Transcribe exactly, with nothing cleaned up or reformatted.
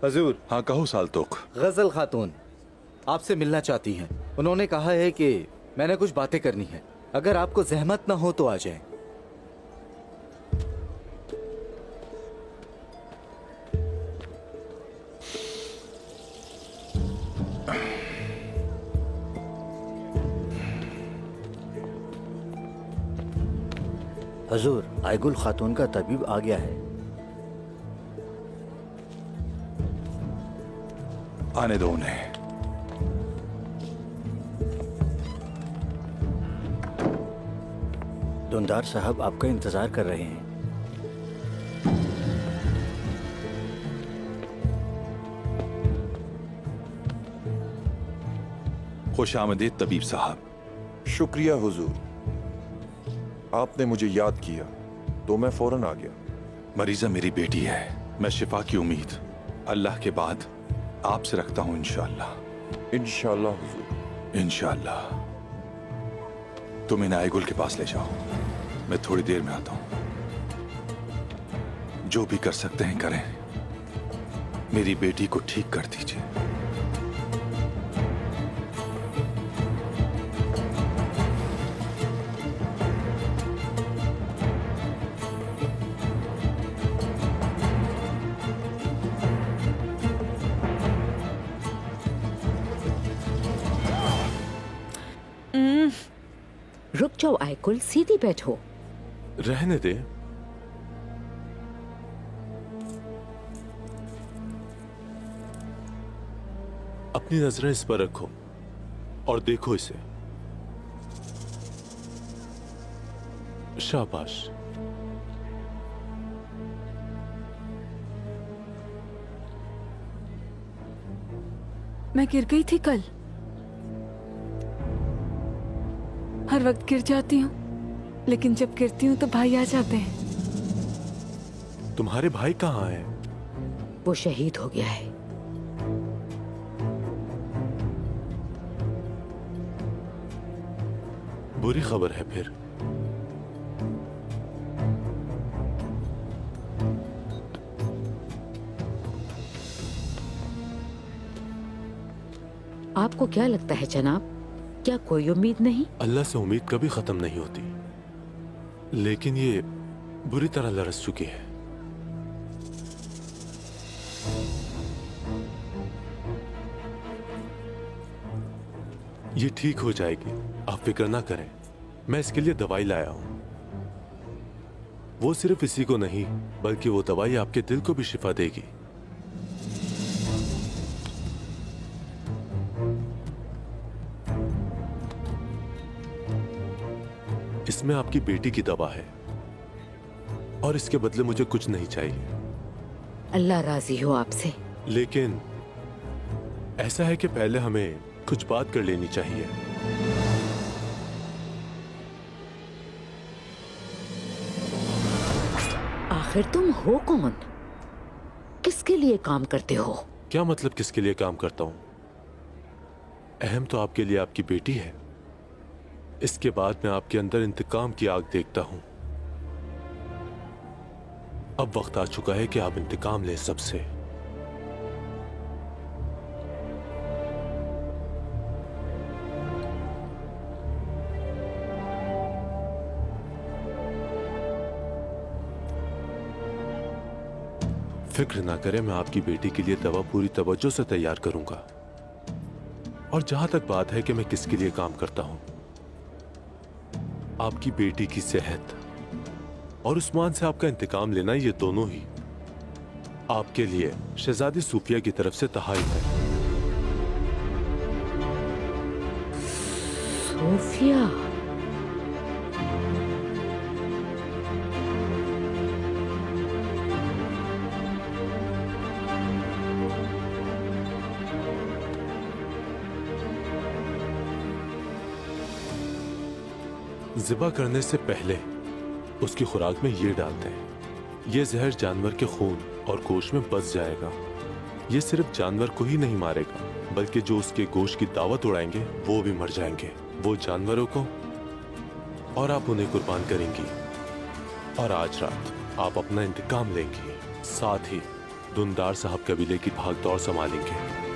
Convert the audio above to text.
हजूर। हाँ कहो साल्तुक। गजल खातून आपसे मिलना चाहती हैं। उन्होंने कहा है कि मैंने कुछ बातें करनी है। अगर आपको जहमत ना हो तो आ जाएं। हजूर, आयगुल खातून का तबीब आ गया है। आने दो उन्हें। दुंदार साहब आपका इंतजार कर रहे हैं। खुश आमदीद तबीब साहब। शुक्रिया हुजूर, आपने मुझे याद किया तो मैं फौरन आ गया। मरीजा मेरी बेटी है। मैं शिफा की उम्मीद अल्लाह के बाद आपसे रखता हूं इंशाअल्लाह। इंशाअल्लाह हुजूर। इंशाअल्लाह। तुम इन आयगुल के पास ले जाओ, मैं थोड़ी देर में आता हूं। जो भी कर सकते हैं करें, मेरी बेटी को ठीक कर दीजिए। रुक जाओ आयकुल, सीधी बैठो। रहने दे। अपनी नजरें इस पर रखो और देखो इसे। शाबाश। मैं गिर गई थी कल। हर वक्त गिर जाती हूँ, लेकिन जब गिरती हूँ तो भाई आ जाते हैं। तुम्हारे भाई कहाँ हैं? वो शहीद हो गया है। बुरी खबर है फिर। आपको क्या लगता है जनाब, क्या कोई उम्मीद नहीं? अल्लाह से उम्मीद कभी खत्म नहीं होती, लेकिन ये बुरी तरह लरस चुकी है। ये ठीक हो जाएगी, आप फिक्र ना करें। मैं इसके लिए दवाई लाया हूं। वो सिर्फ इसी को नहीं, बल्कि वो दवाई आपके दिल को भी शिफा देगी। इसमें आपकी बेटी की दवा है और इसके बदले मुझे कुछ नहीं चाहिए। अल्लाह राजी हो आपसे। लेकिन ऐसा है कि पहले हमें कुछ बात कर लेनी चाहिए। आखिर तुम हो कौन? किसके लिए काम करते हो? क्या मतलब किसके लिए काम करता हूं? अहम तो आपके लिए आपकी बेटी है। इसके बाद मैं आपके अंदर इंतकाम की आग देखता हूं। अब वक्त आ चुका है कि आप इंतकाम लें सबसे। फिक्र ना करें, मैं आपकी बेटी के लिए दवा पूरी तवज्जो से तैयार करूंगा। और जहां तक बात है कि मैं किसके लिए काम करता हूं, आपकी बेटी की सेहत और उस्मान से आपका इंतकाम लेना, ये दोनों ही आपके लिए शहजादी सूफिया की तरफ से तहाइफ है। सूफिया? ज़िबा करने से पहले उसकी खुराक में ये डालते हैं। ये जहर जानवर के खून और गोश्त में बस जाएगा। ये सिर्फ जानवर को ही नहीं मारेगा, बल्कि जो उसके गोश्त की दावत उड़ाएंगे वो भी मर जाएंगे। वो जानवरों को, और आप उन्हें कुर्बान करेंगी। और आज रात आप अपना इंतकाम लेंगी। साथ ही धुंधार साहब कबीले की भागदौड़ संभालेंगे।